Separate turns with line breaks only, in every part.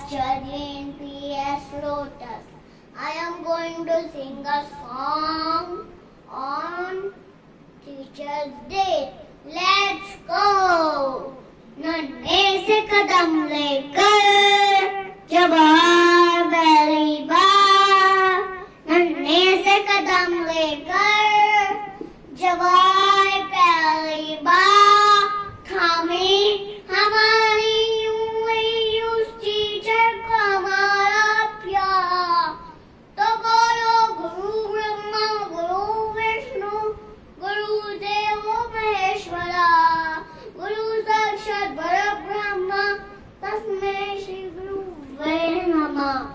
study in PS Lotus. I am going to sing a song on Teacher's Day. Let's go! नन्हे से कदम लेकर जब आए पहली बार, नन्हे से कदम लेकर जब आए पहली बार, थामे हमारी उंगली उस टीचर का हमारा प्यार। तो बोलो गुरु ब्रह्मा गुरु विष्णु गुरुदेव महेश्वरा, गुरु साक्षात परब्रह्म तस्मै श्री गुरुवे नमः।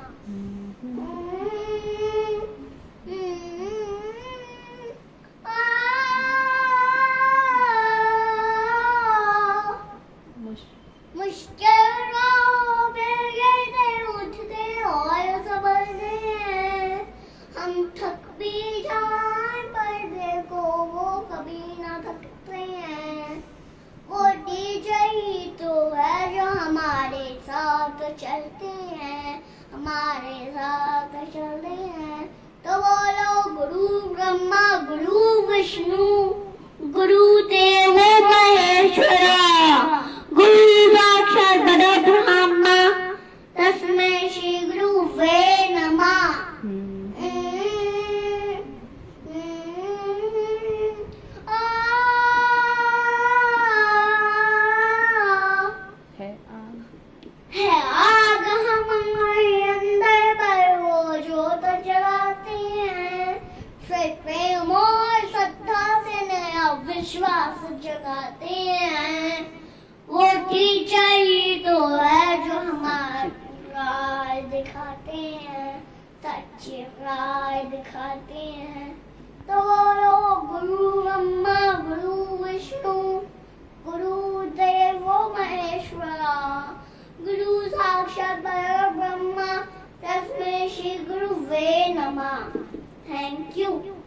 मुश्किल राहों पे गिरते उठते और संभलते हैं, हम थक भी जाएं पर देखो वो कभी ना थकते हैं। वो टीचर ही तो है जो हमारे साथ चलते हैं, हमारे साथ चलते हैं। तो बोलो गुरु ब्रह्मा गुरु विष्णु गुरुदेव महेश्वरा, गुरु साक्षात परब्रह्म तस्मै श्री गुरुवे नमः। है आग हमारे अंदर पर वो जोत जलाते हैं, फिर प्रेम और श्रद्धा से नया विश्वास जगाते हैं। वो टीचर ही तो है जो हमारा राह दिखाते हैं, सच्ची राह दिखाते हैं। तो बोलो गुरु ब्रह्मा गुरु विष्णु गुरुदेव महेश्वरा, गुरु साक्षात परब्रह्म तस्मै श्री गुरुवे नमः। Thank you.